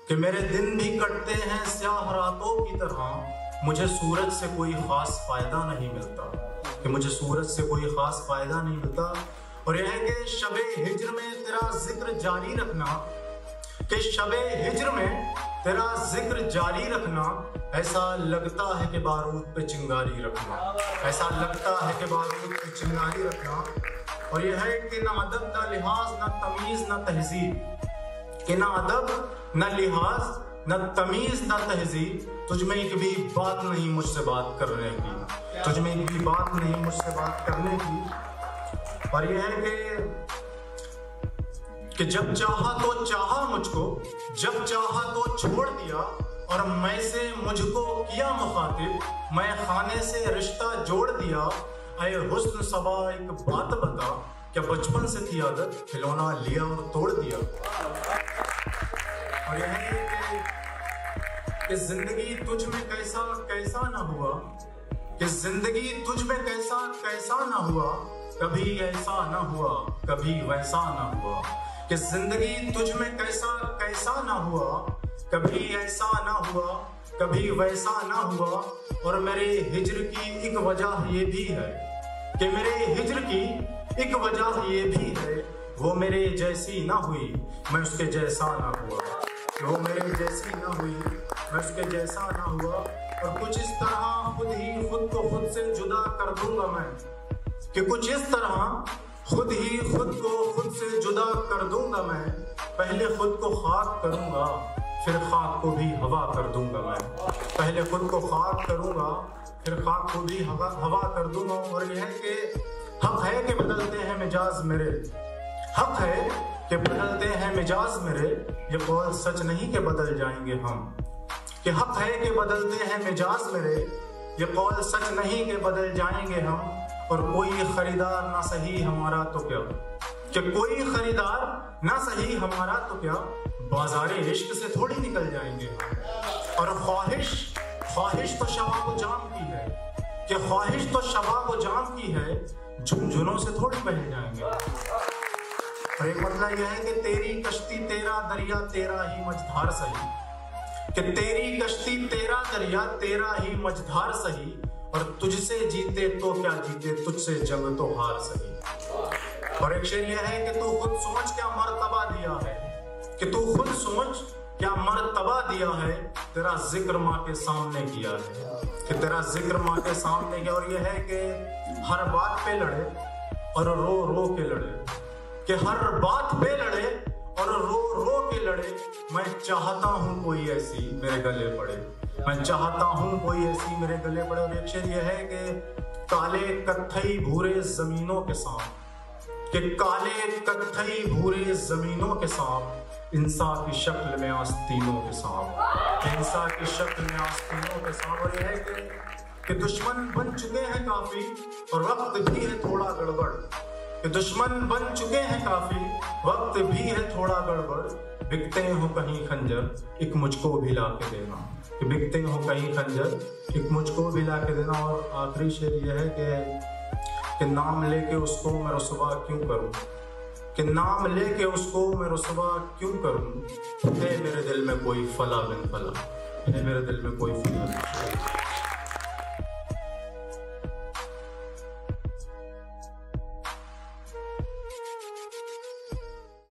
कि मेरे दिन भी कटते हैं स्याह रातों की तरह, मुझे सूरज से कोई खास फायदा नहीं मिलता, कि मुझे सूरज से कोई खास फायदा नहीं मिलता। और यह है कि शबे हिज्र में तेरा जिक्र जारी रखना, कि शबे हिज्र में तेरा जिक्र जारी रखना, ऐसा लगता है कि बारूद पे चिंगारी रखना, ऐसा लगता है कि बारूद पे चिंगारी रखना। और यह है कि ना अदब ना लिहाज ना तमीज ना तहजीब, कि ना अदब ना लिहाज ना तमीज ना तहजीब, तुझ में एक भी बात नहीं मुझसे बात करने की, तुझ में एक भी बात नहीं मुझसे बात करने की। और यह है कि जब चाहा तो चाहा मुझको, जब चाहा तो छोड़ दिया, और मैं से मुझको किया मुखातिब, मैं खाने से रिश्ता जोड़ दिया। ऐ हुस्न सबा एक बात बता, क्या बचपन से थी आदत, खिलौना लिया और तोड़ दिया। और यह है कि जिंदगी तुझ में कैसा कैसा ना हुआ, कि जिंदगी तुझ में कैसा कैसा ना हुआ, कभी ऐसा ना हुआ कभी वैसा ना हुआ, कि जिंदगी तुझ में कैसा कैसा ना हुआ, कभी ऐसा ना हुआ कभी वैसा ना हुआ। और मेरे हिज्र की एक वजह ये भी है, कि मेरे हिज्र की एक वजह ये भी है, वो मेरे जैसी ना हुई मैं उसके जैसा ना हुआ, वो मेरे जैसी ना हुई मैं उसके जैसा ना हुआ। और कुछ इस तरह खुद ही खुद को खुद से जुदा कर दूंगा मैं, कि कुछ इस तरह खुद ही खुद को खुद से जुदा कर दूंगा मैं, पहले खुद को खाक करूंगा फिर खाक को भी हवा कर दूंगा मैं, पहले खुद को खाक करूंगा फिर खाक को भी हवा कर दूंगा। और यह है कि हक है कि बदलते हैं मिजाज मेरे, हक है कि बदलते हैं मिजाज मेरे, ये कौल सच नहीं कि बदल जाएंगे हम, कि हक है कि बदलते हैं मिजाज मेरे, ये कौल सच नहीं कि बदल जाएंगे हम। और कोई खरीदार ना सही हमारा तो क्या, कि कोई खरीदार ना सही हमारा तो क्या, बाजारे इश्क से थोड़ी निकल जाएंगे। और ख्वाहिश ख्वाहिश तो शबाब जाम की है, कि ख्वाहिश तो शबाब जाम की है, झुनझुनों से थोड़ी बह जाएंगे। और एक मतलब यह है कि तेरी कश्ती तेरा दरिया तेरा ही मझधार सही, कि तेरी कश्ती तेरा दरिया तेरा ही मझधार सही, और तुझसे जीते तो क्या जीते तुझसे जंग तो हार सही। और एक शेर यह है कि तू खुद समझ क्या मर्तबा दिया है, कि तू खुद समझ क्या मर्तबा दिया है, तेरा जिक्र माँ के सामने किया है, कि तेरा जिक्र माँ के सामने किया। और यह है कि हर बात पे लड़े और रो रो के लड़े, कि हर बात पे लड़े और रो रो के लड़े, मैं चाहता हूँ कोई ऐसी मेरे गले पड़े, मैं चाहता हूँ कोई ऐसी मेरे गले पड़े। और एक शेर यह है कि काले कत्थई भूरे जमीनों के सांप, कि काले कत्थई भूरे जमीनों के सांप, इंसान की शक्ल में आस्तीनों के सांप, इंसान की शक्ल में आस्तीनों के सांप। और यह है कि दुश्मन बन चुके हैं काफी और वक्त भी है थोड़ा गड़बड़, कि दुश्मन बन चुके हैं काफी वक्त भी है थोड़ा गड़बड़, बिकते हो कहीं खंजर एक मुझको भी ला के देना, कि बिकते हो कहीं खंजर एक मुझको भी ला के देना। और आखिरी शेर यह है कि नाम लेके उसको मैं रुसवा क्यों करूं, कि नाम लेके उसको मैं रुसवा क्यों करूं, है मेरे दिल में कोई फला बिन फला, है मेरे दिल में कोई फला बिन फला।